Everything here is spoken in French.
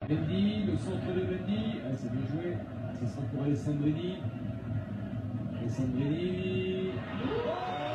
Mendy, le centre de Mendy, ah, c'est bien joué, ce sera pour Alessandrini. Alessandrini.